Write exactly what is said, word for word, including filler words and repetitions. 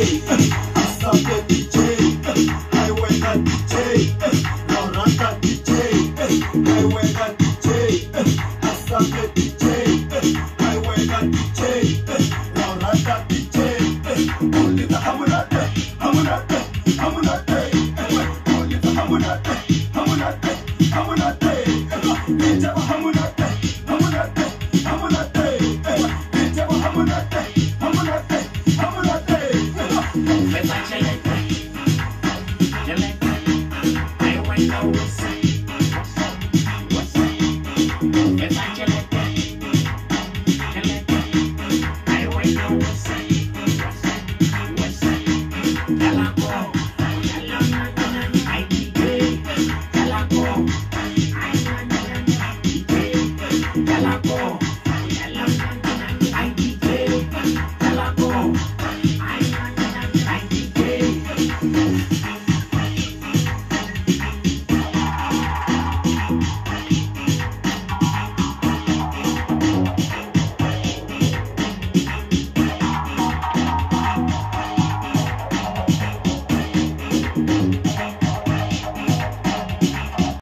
Asante D J, naiweka D J, nauraka D J, naiweka D J, asante D J, naiweka D J, nauraka D J, olita hamunate, hamunate, hamunate, olita hamunate, hamunate, hamunate, ijaba hamunate, hamunate, hamunate, ijaba hamunate, hamunate, hamunate.